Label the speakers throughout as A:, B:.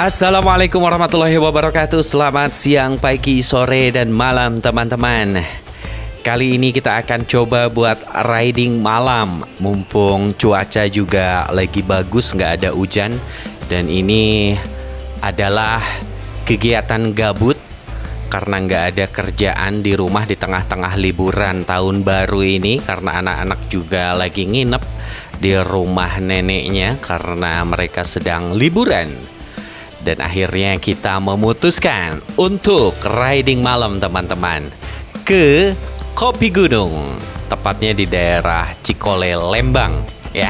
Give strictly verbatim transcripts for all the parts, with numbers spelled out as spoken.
A: Assalamualaikum warahmatullahi wabarakatuh. Selamat siang, pagi, sore, dan malam teman-teman. Kali ini kita akan coba buat riding malam. Mumpung cuaca juga lagi bagus, nggak ada hujan. Dan ini adalah kegiatan gabut karena nggak ada kerjaan di rumah di tengah-tengah liburan tahun baru ini. Karena anak-anak juga lagi nginep di rumah neneknya karena mereka sedang liburan. Dan akhirnya kita memutuskan untuk riding malam teman-teman ke Kopi Gunung, tepatnya di daerah Cikole, Lembang ya.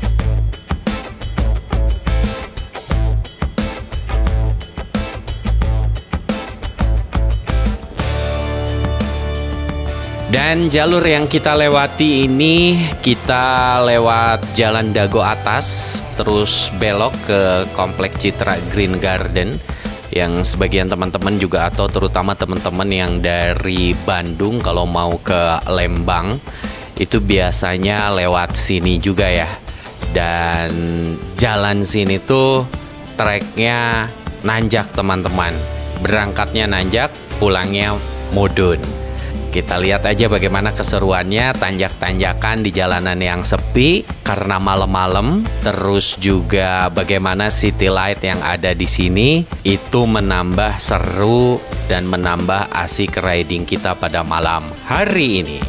A: Dan jalur yang kita lewati ini, kita lewat Jalan Dago Atas, terus belok ke Komplek Citra Green Garden, yang sebagian teman-teman juga atau terutama teman-teman yang dari Bandung kalau mau ke Lembang itu biasanya lewat sini juga ya. Dan jalan sini tuh treknya nanjak teman-teman, berangkatnya nanjak, pulangnya mudun. Kita lihat aja bagaimana keseruannya, tanjak-tanjakan di jalanan yang sepi karena malam-malam, terus juga bagaimana city light yang ada di sini itu menambah seru dan menambah asik riding kita pada malam hari ini.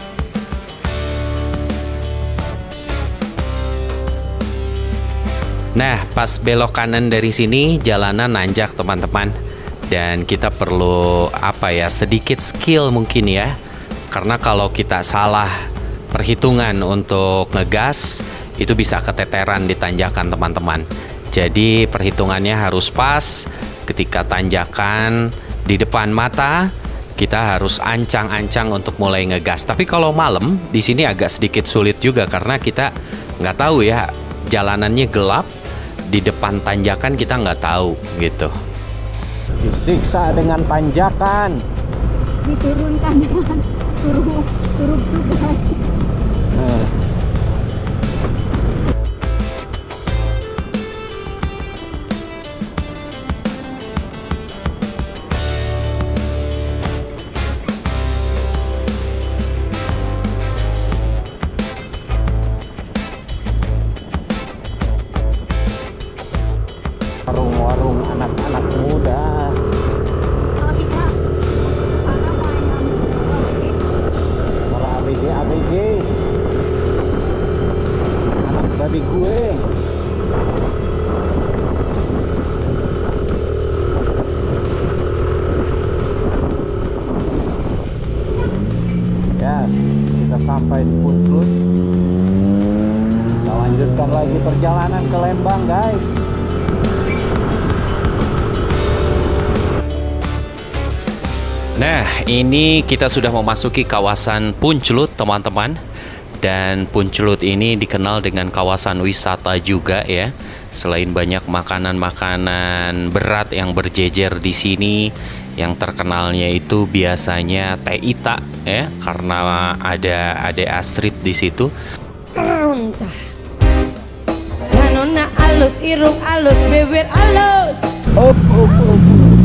A: Nah, pas belok kanan dari sini jalanan nanjak teman-teman. Dan kita perlu apa ya, sedikit skill mungkin ya. Karena kalau kita salah perhitungan untuk ngegas, itu bisa keteteran di tanjakan teman-teman. Jadi perhitungannya harus pas. Ketika tanjakan di depan mata, kita harus ancang-ancang untuk mulai ngegas. Tapi kalau malam di sini agak sedikit sulit juga karena kita nggak tahu ya, jalanannya gelap. Di depan tanjakan kita nggak tahu gitu.
B: Disiksa dengan tanjakan,
C: diturunkan dengan turun turun tugas.
B: Nah. Warung-warung anak-anak muda. Para A B G A B G, anak babi gue. Ya, kita sampai di Punclut. Kita lanjutkan lagi perjalanan ke Lembang, guys.
A: Nah, ini kita sudah memasuki kawasan Punclut teman-teman. Dan Punclut ini dikenal dengan kawasan wisata juga ya. Selain banyak makanan-makanan berat yang berjejer di sini, yang terkenalnya itu biasanya teh ita ya, karena ada Ade Astrid di situ.
D: Nona alus, irung alus, bibir alus.
B: Op, op, op.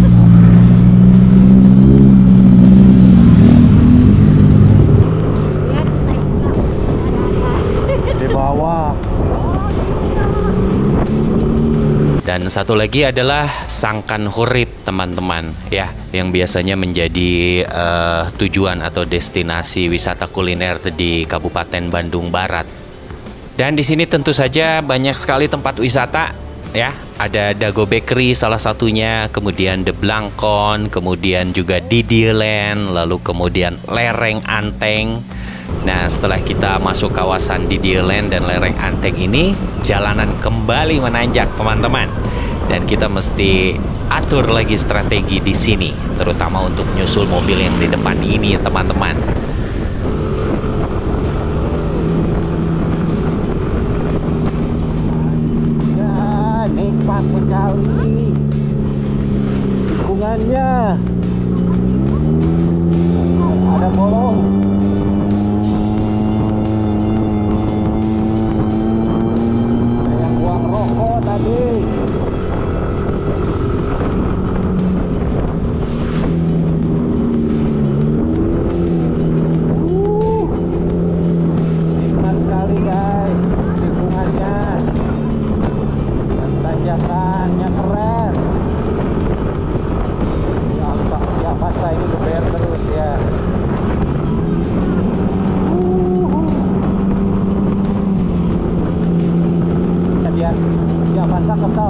A: Dan satu lagi adalah Sangkan Hurip teman-teman ya, yang biasanya menjadi uh, tujuan atau destinasi wisata kuliner di Kabupaten Bandung Barat. Dan di sini tentu saja banyak sekali tempat wisata ya. Ada Dago Bakery salah satunya, kemudian The Blangkon, kemudian juga Didieland, lalu kemudian Lereng Anteng. Nah, setelah kita masuk kawasan Didieland dan Lereng Anteng ini, jalanan kembali menanjak teman-teman. Dan kita mesti atur lagi strategi di sini, terutama untuk nyusul mobil yang di depan ini teman-teman.
B: Ya, nikmat sekali lingkungannya. Ada bolong. Ada yang buang rokok tadi.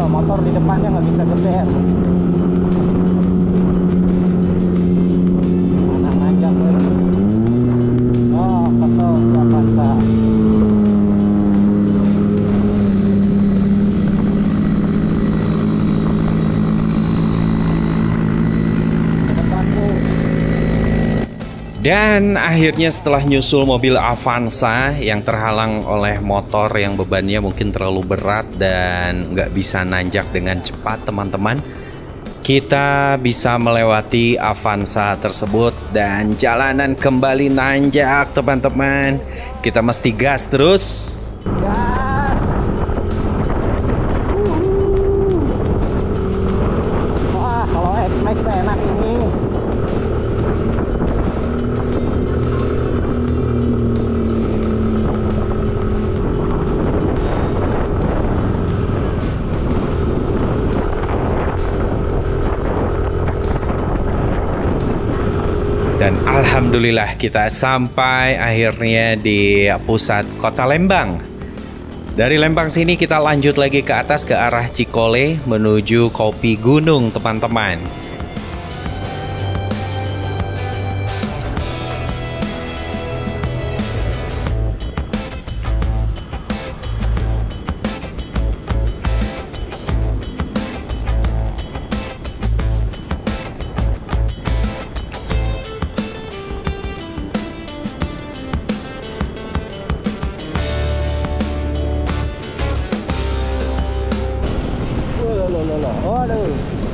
B: kesel, motor di depannya nggak bisa geser. Mana nanjak lagi. Oh, kesel si Avanza.
A: Dan akhirnya setelah nyusul mobil Avanza yang terhalang oleh motor yang bebannya mungkin terlalu berat dan nggak bisa nanjak dengan cepat teman-teman, kita bisa melewati Avanza tersebut dan jalanan kembali nanjak teman-teman. Kita mesti gas terus.
B: Gas. Wah, kalau X-Max enak ini.
A: Dan alhamdulillah kita sampai akhirnya di pusat kota Lembang. Dari Lembang sini kita lanjut lagi ke atas ke arah Cikole menuju Kopi Gunung teman-teman.
B: Waduh.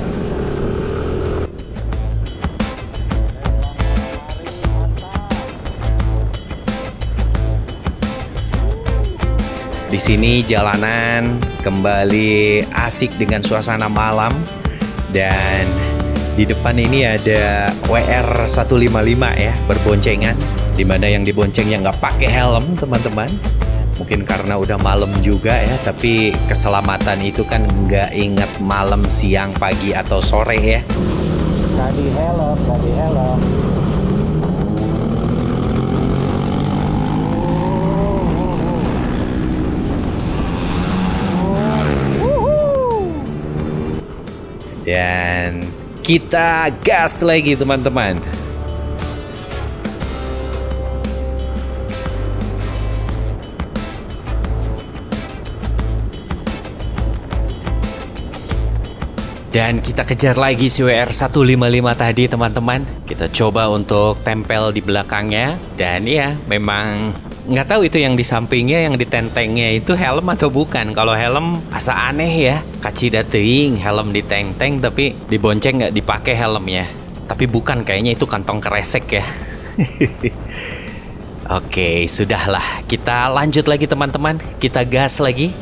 A: Di sini jalanan kembali asik dengan suasana malam dan di depan ini ada W R seratus lima puluh lima ya berboncengan, dimana yang diboncengnya nggak pakai helm teman-teman. Mungkin karena udah malam juga ya, tapi keselamatan itu kan nggak inget malam, siang, pagi, atau sore ya.
B: Gak di helm, gak di helm.
A: Dan kita gas lagi teman-teman. Dan kita kejar lagi si W R seratus lima puluh lima tadi teman-teman. Kita coba untuk tempel di belakangnya. Dan ya memang nggak tahu itu yang di sampingnya, yang di tentengnya itu helm atau bukan. Kalau helm asa aneh ya, kacida teuing helm di tenteng tapi dibonceng nggak dipakai helmnya. Tapi bukan, kayaknya itu kantong kresek ya. Oke, sudahlah, kita lanjut lagi teman-teman. Kita gas lagi.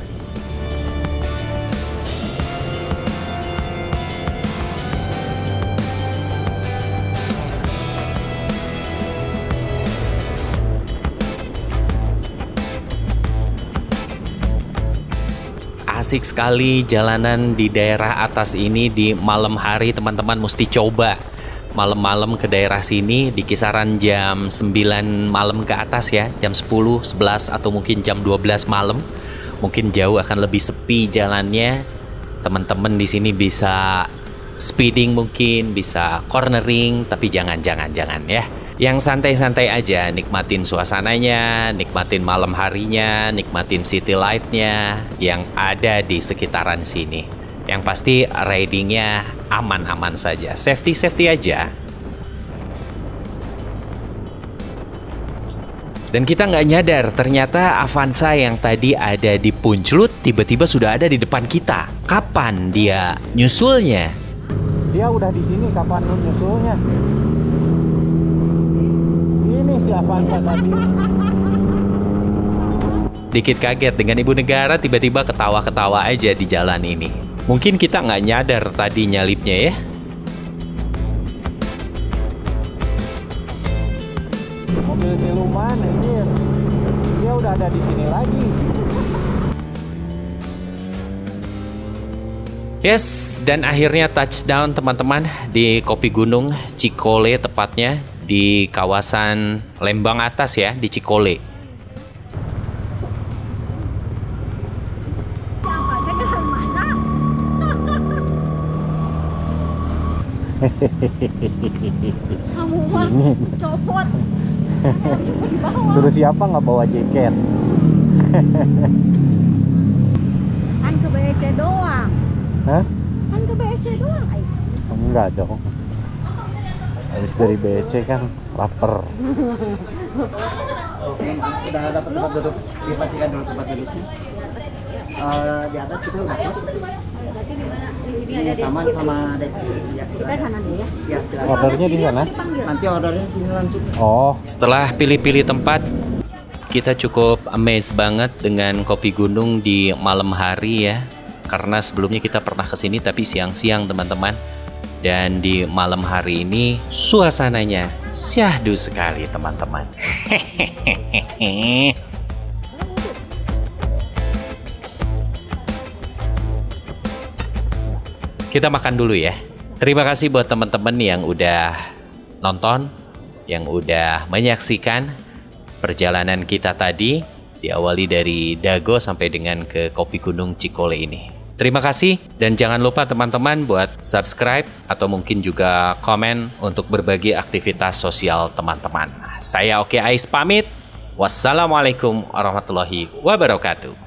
A: Asik sekali jalanan di daerah atas ini di malam hari, teman-teman mesti coba malam-malam ke daerah sini di kisaran jam sembilan malam ke atas ya, jam sepuluh, sebelas atau mungkin jam dua belas malam. Mungkin jauh akan lebih sepi jalannya. Teman-teman di sini bisa speeding, mungkin bisa cornering, tapi jangan jangan jangan ya. Yang santai-santai aja, nikmatin suasananya, nikmatin malam harinya, nikmatin city light-nya yang ada di sekitaran sini. Yang pasti ridingnya aman-aman saja, safety-safety aja. Dan kita nggak nyadar, ternyata Avanza yang tadi ada di Punclut tiba-tiba sudah ada di depan kita. Kapan dia nyusulnya?
B: Dia udah di sini, kapan lu nyusulnya? Si Avanza tadi.
A: Dikit kaget dengan ibu negara tiba-tiba ketawa-ketawa aja di jalan ini. Mungkin kita nggak nyadar tadi nyalipnya ya.
B: Mobil siluman ini, dia udah ada di sini lagi.
A: Yes, dan akhirnya touchdown teman-teman di Kopi Gunung Cikole, tepatnya di kawasan Lembang atas ya, di Cikole.
C: Kamu mah copot. Di bawah.
B: Suruh siapa nggak bawa jaket?
C: Kan ke B C doang.
B: Hah?
C: Kan ke B C doang. Ay.
B: Enggak dong. Habis dari B C kan lapar.
E: Udah dapat tempat duduk, dipastikan dulu tempat duduknya. Uh, di atas kita udah close.
C: Berarti di mana? Di sini
E: Di
C: ada di
E: taman sama dek. Ya,
C: Kita sana deh ya.
E: ya silakan.
B: Ordernya di sana?
E: Nanti ordernya sini langsung.
B: Oh,
A: Setelah pilih-pilih tempat, kita cukup amazed banget dengan kopi gunung di malam hari ya. Karena sebelumnya kita pernah kesini tapi siang-siang teman-teman. Dan di malam hari ini suasananya syahdu sekali teman-teman. Kita makan dulu ya. Terima kasih buat teman-teman yang udah nonton, yang udah menyaksikan perjalanan kita tadi, diawali dari Dago sampai dengan ke Kopi Gunung Cikole ini. Terima kasih dan jangan lupa teman-teman buat subscribe atau mungkin juga komen untuk berbagi aktivitas sosial teman-teman. Saya Oke Ais pamit. Wassalamualaikum warahmatullahi wabarakatuh.